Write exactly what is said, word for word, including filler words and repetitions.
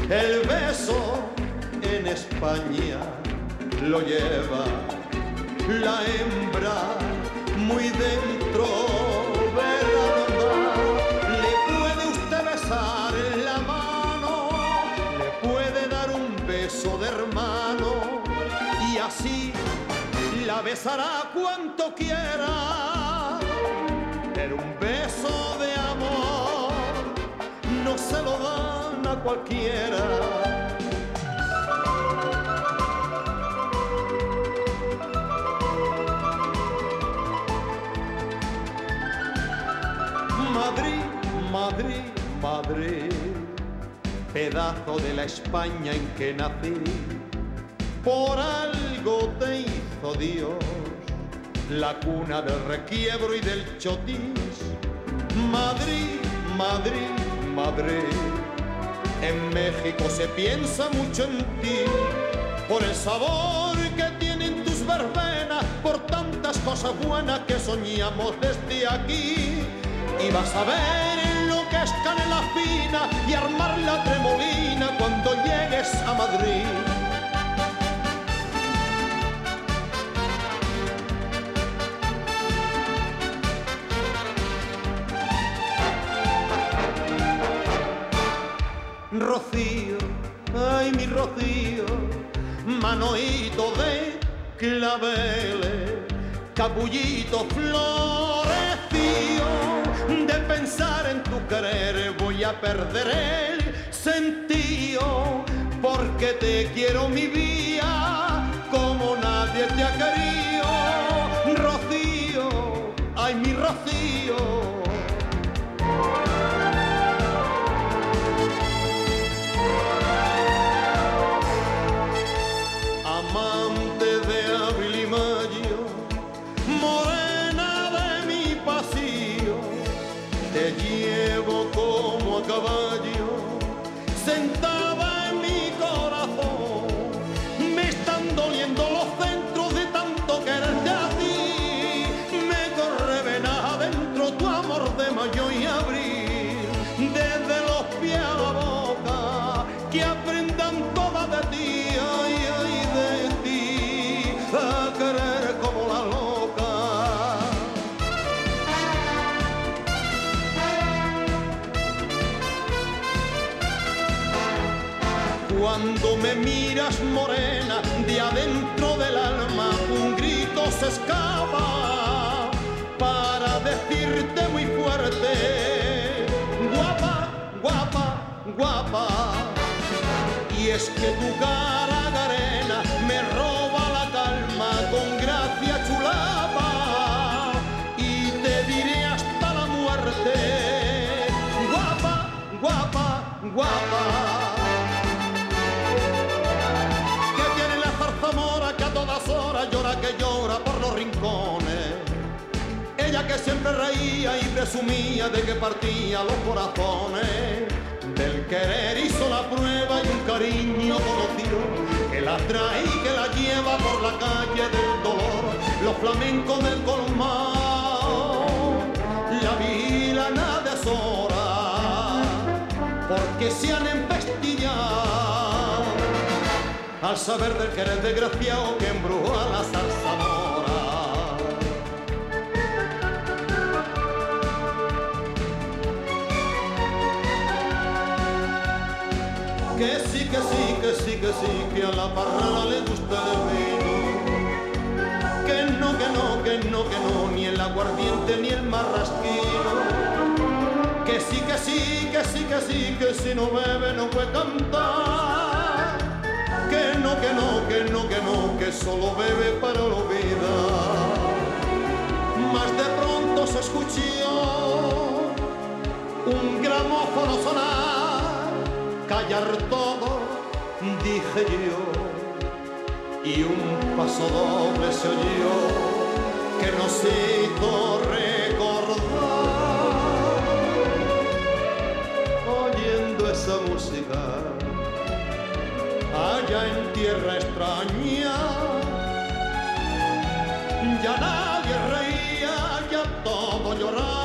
El beso en España lo lleva la hembra muy dentro del alma. Le puede usted besar en la mano, le puede dar un beso de hermano y así la besará cuanto quiera. Pero un beso de amor no se lo dan a cualquiera. Madrid, Madrid, Madrid, pedazo de la España en que nací. Por algo te hizo Dios, la cuna del requiebro y del chotis. Madrid, Madrid, Madrid, en México se piensa mucho en ti, por el sabor que tienen tus verbenas, por tantas cosas buenas que soñamos desde aquí. Y vas a ver lo que es canela fina y armar la tremolina cuando llegues a Madrid. Rocío, ay mi Rocío, manoíto de claveles, capullito florecío. De pensar en tu querer voy a perder el sentido, porque te quiero mi vida como nadie te ha querido. Rocío, ay mi Rocío. Amante de abril y mayo, morena de mi pasillo, te llevo como a caballo, sentada en mi corazón. Me están doliendo los centros de tanto quererte a ti. Me corre vena adentro tu amor de mayo y abril, desde los pies a la boca, que aprendan todas de ti. Ay, ay, de ti, a querer como la loca. Cuando me miras morena, de adentro del alma un grito se escapa para decirte muy fuerte: guapa, guapa, guapa. Y es que tu cara garena me roba la calma con gracia chulapa, y te diré hasta la muerte: guapa, guapa, guapa. Que a todas horas llora, que llora por los rincones. Ella que siempre reía y presumía de que partía los corazones. Del querer hizo la prueba y un cariño conocido que la trae y que la lleva por la calle del dolor. Los flamencos del colmado la vigilan a deshora, porque se han empestillado al saber del querer desgraciado que embruja la zarzamora. Que sí, que sí, que sí, que sí, que a la parrala le gusta el vino. Que no, que no, que no, que no, ni el aguardiente ni el marrasquino. Que sí, que sí, que sí, que sí, que si no bebe no puede cantar. Que no, que no, que no, que no, que solo bebe para olvidar. Mas de pronto se escuchó un gramófono sonar, callar todo, dije yo, y un paso doble se oyó que nos hizo recordar. Oyendo esa música allá en tierra extraña, ya nadie reía, ya todo lloraba.